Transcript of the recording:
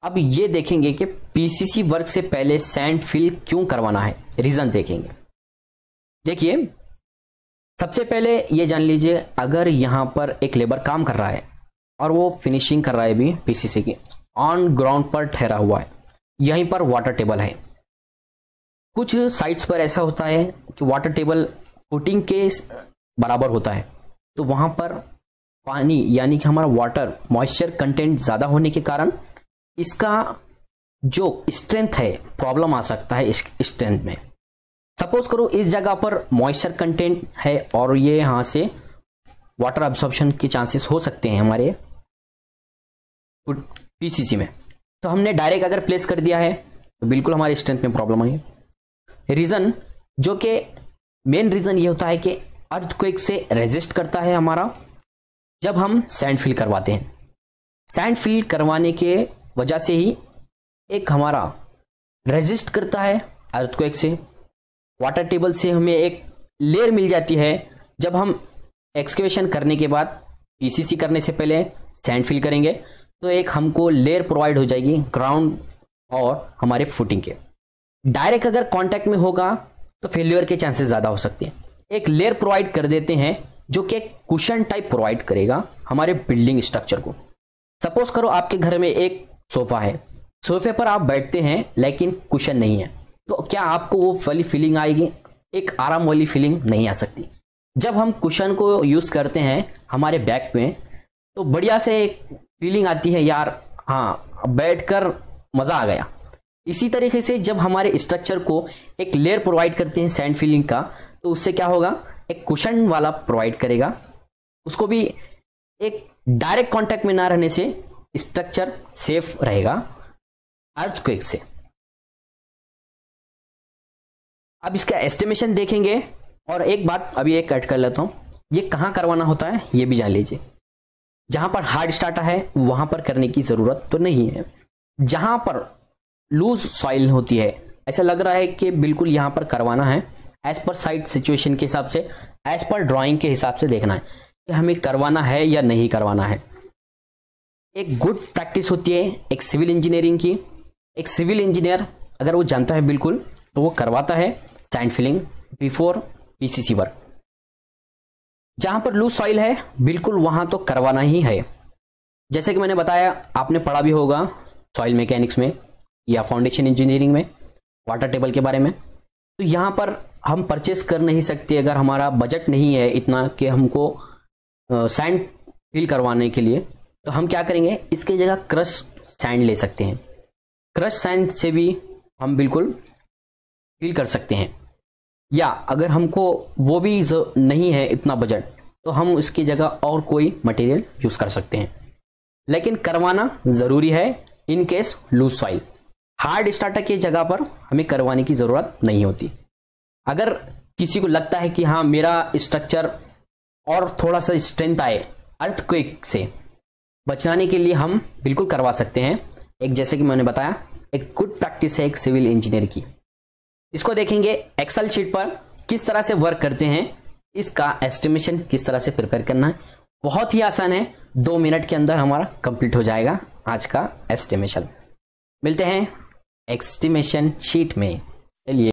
अब ये देखेंगे कि पीसीसी वर्क से पहले सैंड फिल क्यों करवाना है, रीजन देखेंगे। देखिए सबसे पहले ये जान लीजिए, अगर यहां पर एक लेबर काम कर रहा है और वो फिनिशिंग कर रहा है भी पीसीसी की, ऑन ग्राउंड पर ठहरा हुआ है, यहीं पर वाटर टेबल है। कुछ साइट्स पर ऐसा होता है कि वाटर टेबल फुटिंग के बराबर होता है, तो वहां पर पानी यानी कि हमारा वाटर मॉइस्चर कंटेंट ज्यादा होने के कारण इसका जो स्ट्रेंथ है प्रॉब्लम आ सकता है इस स्ट्रेंथ में। सपोज करो इस जगह पर मॉइस्चर कंटेंट है और ये यहां से वाटर अब्सॉर्प्शन के चांसेस हो सकते हैं हमारे पीसीसी में, तो हमने डायरेक्ट अगर प्लेस कर दिया है तो बिल्कुल हमारे स्ट्रेंथ में प्रॉब्लम आई। रीजन जो कि मेन रीजन ये होता है कि अर्थक्वेक से रेजिस्ट करता है हमारा जब हम सैंड फिल करवाते हैं। सैंड फिल करवाने के वजह से ही एक हमारा रेजिस्ट करता है अर्थक्वेक से। वाटर टेबल से हमें एक लेयर मिल जाती है, जब हम एक्सकेवेशन करने के बाद पीसीसी करने से पहले सैंड फिल करेंगे तो एक हमको लेयर प्रोवाइड हो जाएगी ग्राउंड और हमारे फुटिंग के। डायरेक्ट अगर कांटेक्ट में होगा तो फेल्यूर के चांसेस ज्यादा हो सकते हैं। एक लेयर प्रोवाइड कर देते हैं जो कि एक कुशन टाइप प्रोवाइड करेगा हमारे बिल्डिंग स्ट्रक्चर को। सपोज करो आपके घर में एक सोफा है, सोफे पर आप बैठते हैं लेकिन कुशन नहीं है, तो क्या आपको वो वाली फीलिंग आएगी? एक आराम वाली फीलिंग नहीं आ सकती। जब हम कुशन को यूज करते हैं हमारे बैक में तो बढ़िया से एक फीलिंग आती है, यार हाँ बैठकर मजा आ गया। इसी तरीके से जब हमारे स्ट्रक्चर को एक लेयर प्रोवाइड करते हैं सैंड फिलिंग का, तो उससे क्या होगा, एक कुशन वाला प्रोवाइड करेगा, उसको भी एक डायरेक्ट कांटेक्ट में ना रहने से स्ट्रक्चर सेफ रहेगा अर्थक्वेक से। अब इसका एस्टिमेशन देखेंगे और एक बात अभी एक ऐड कर लेता हूं, ये कहां करवाना होता है ये भी जान लीजिए। जहां पर हार्ड स्टार्टा है वहां पर करने की जरूरत तो नहीं है। जहां पर लूज सॉइल होती है, ऐसा लग रहा है कि बिल्कुल यहां पर करवाना है, एज पर साइट सिचुएशन के हिसाब से, एज पर ड्राइंग के हिसाब से देखना है कि हमें करवाना है या नहीं करवाना है। एक गुड प्रैक्टिस होती है एक सिविल इंजीनियरिंग की। एक सिविल इंजीनियर अगर वो जानता है बिल्कुल तो वो करवाता है sand filling before PCC work. जहां पर लूज सॉइल है बिल्कुल वहां तो करवाना ही है। जैसे कि मैंने बताया, आपने पढ़ा भी होगा सॉइल मैकेनिक्स में या फाउंडेशन इंजीनियरिंग में वाटर टेबल के बारे में। तो यहां पर हम परचेस कर नहीं सकते अगर हमारा बजट नहीं है इतना कि हमको सैंड फिल करवाने के लिए, तो हम क्या करेंगे, इसकी जगह क्रश सैंड ले सकते हैं। क्रश सैंड से भी हम बिल्कुल फिल कर सकते हैं, या अगर हमको वो भी नहीं है इतना बजट तो हम इसकी जगह और कोई मटेरियल यूज कर सकते हैं। लेकिन करवाना जरूरी है in case loose soil. Hard starter की जगह पर हमें करवाने की जरूरत नहीं होती। अगर किसी को लगता है कि हाँ मेरा स्ट्रक्चर और थोड़ा सा स्ट्रेंथ आए अर्थक्वेक से बचाने के लिए, हम बिल्कुल करवा सकते हैं। एक जैसे कि मैंने बताया एक गुड प्रैक्टिस है एक सिविल इंजीनियर की। इसको देखेंगे एक्सेल शीट पर किस तरह से वर्क करते हैं, इसका एस्टिमेशन किस तरह से प्रिपेयर करना है। बहुत ही आसान है, 2 मिनट के अंदर हमारा कंप्लीट हो जाएगा आज का एस्टिमेशन। मिलते हैं एस्टिमेशन शीट में। चलिए।